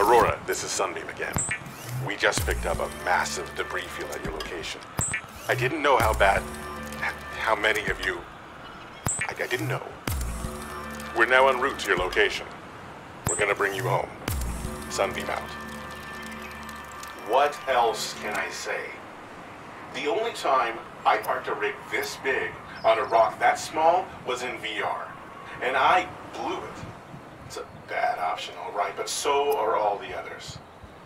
Aurora, this is Sunbeam again. We just picked up a massive debris field at your location. I didn't know how many of you... I didn't know. We're now en route to your location. We're gonna bring you home. Sunbeam out. What else can I say? The only time I parked a rig this big on a rock that small was in VR. And I blew it. It's a bad option, all right, but so are all the others.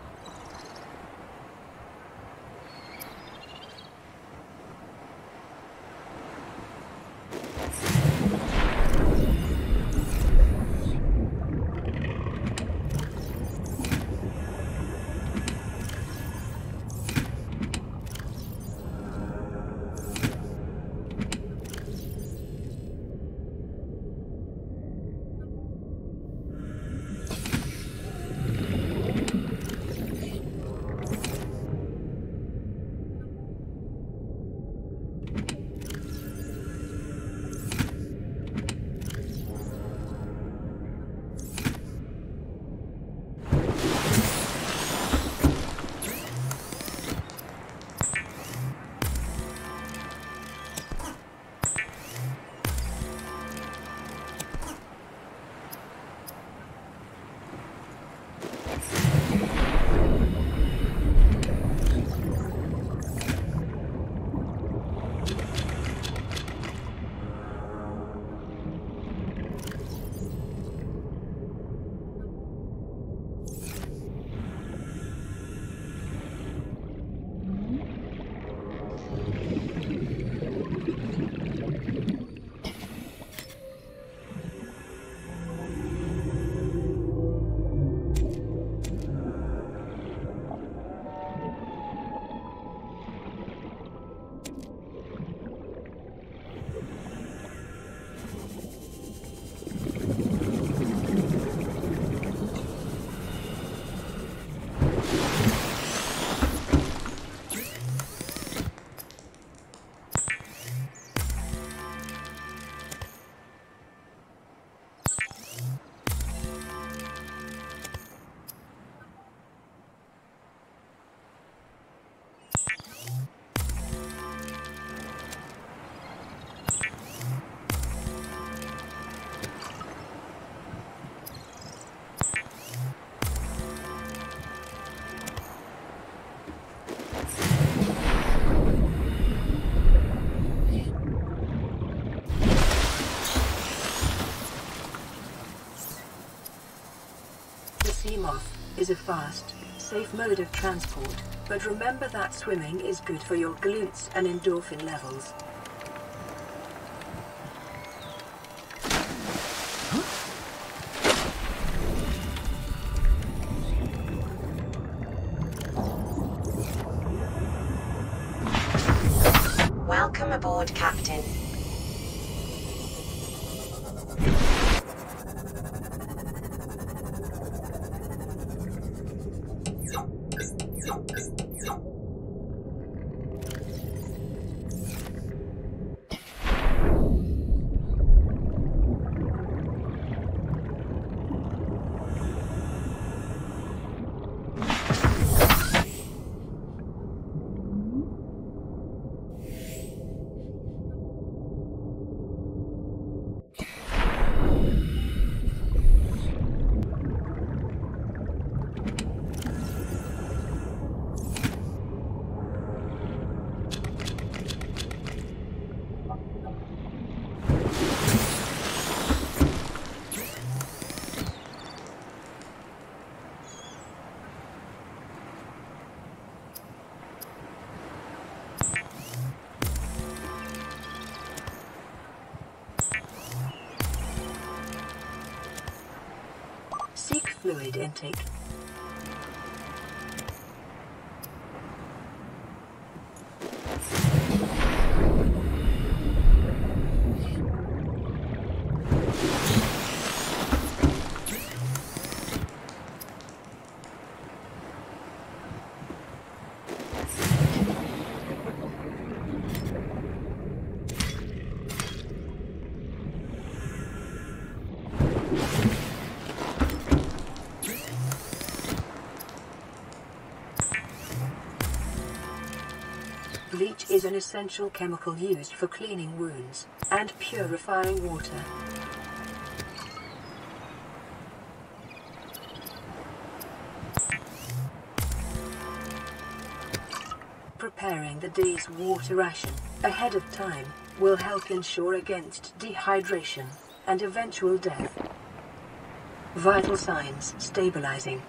Is a fast, safe mode of transport, but remember that swimming is good for your glutes and endorphin levels. Welcome aboard, Captain. Seek fluid intake. Bleach is an essential chemical used for cleaning wounds and purifying water. Preparing the day's water ration ahead of time will help ensure against dehydration and eventual death. Vital signs stabilizing.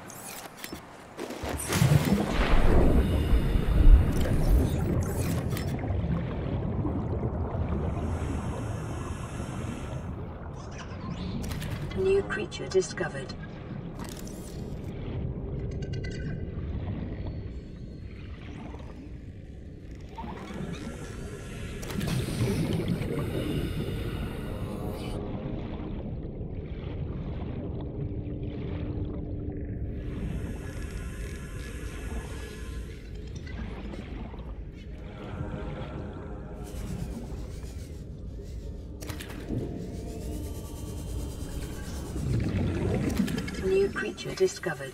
New creature discovered. New creature discovered.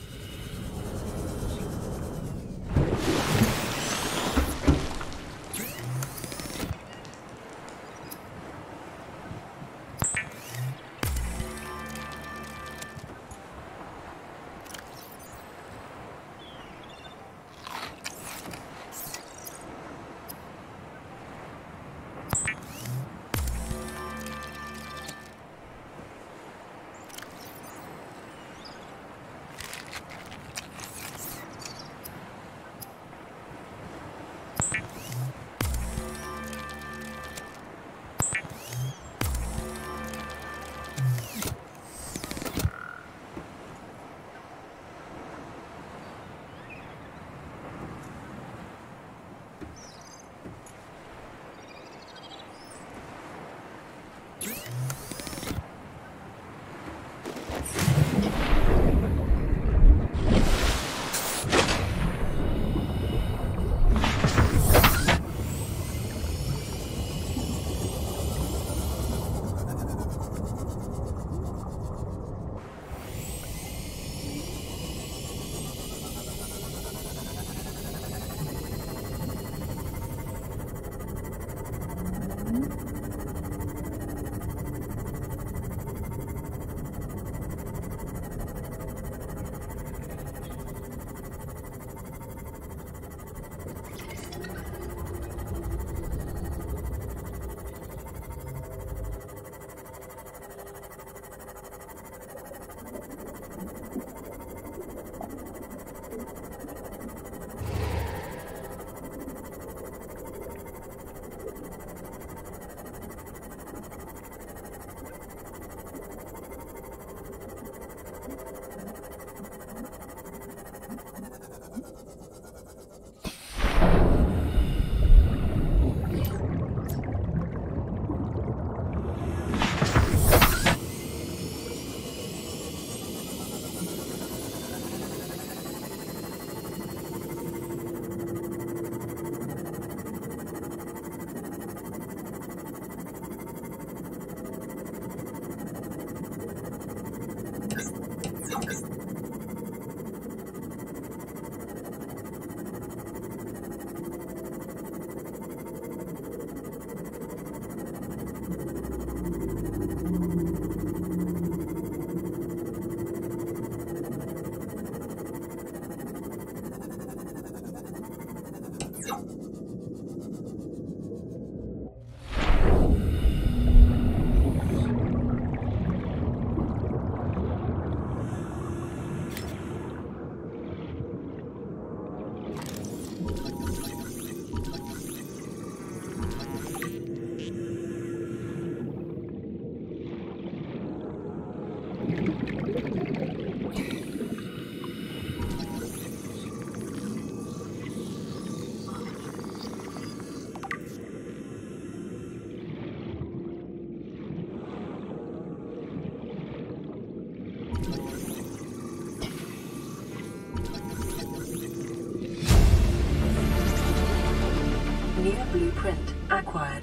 New blueprint acquired.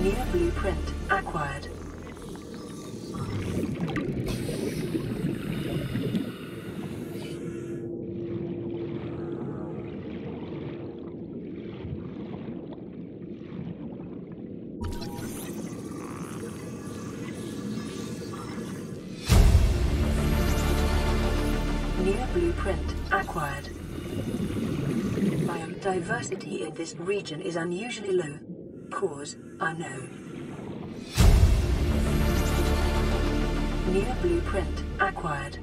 New blueprint acquired. New blueprint acquired. Biodiversity in this region is unusually low. Cause unknown. New blueprint acquired.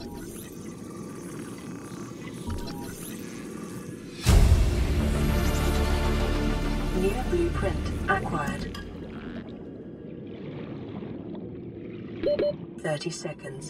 New blueprint acquired. 30 seconds.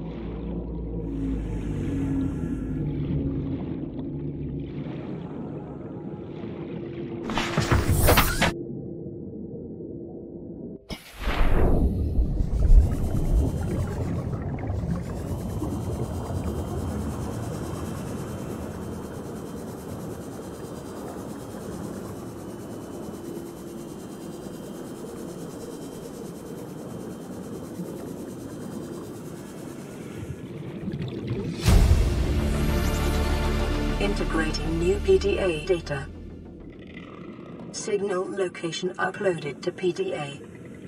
Integrating new PDA data. Signal location uploaded to PDA.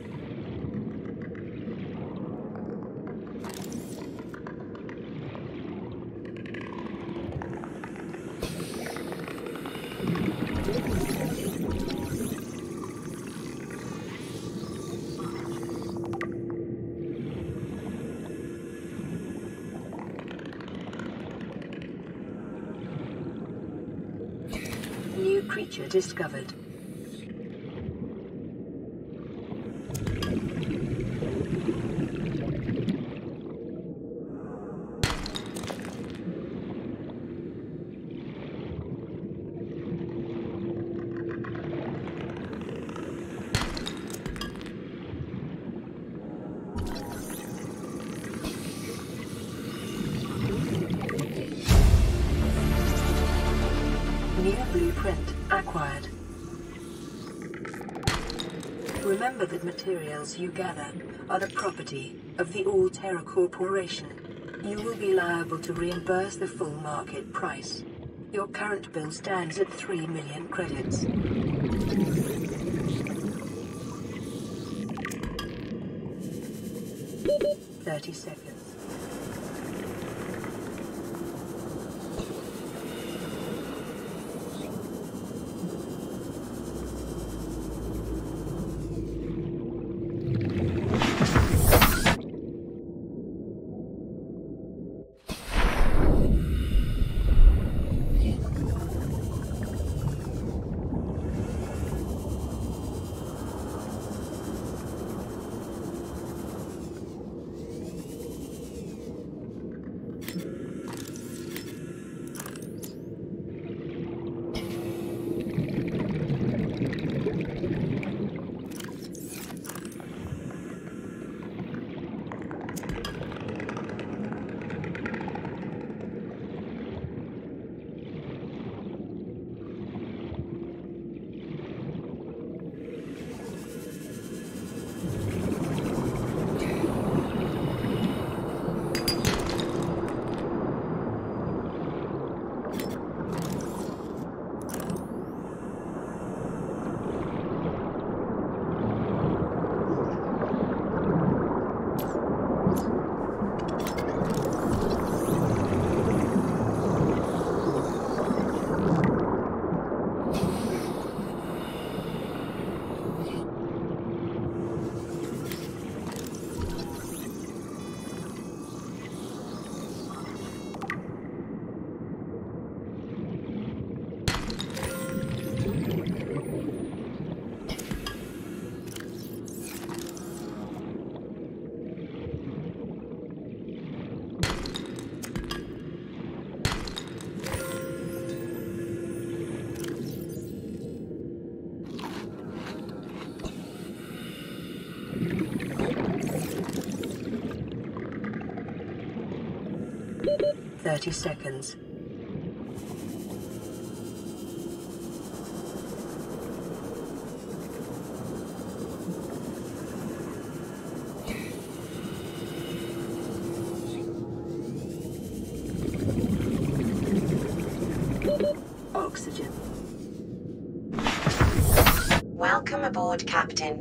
New creature discovered. New blueprint acquired. Remember that materials you gather are the property of the All-Terra Corporation. You will be liable to reimburse the full market price. Your current bill stands at 3 million credits. "30 seconds. "30 seconds. oxygen. Welcome aboard, Captain.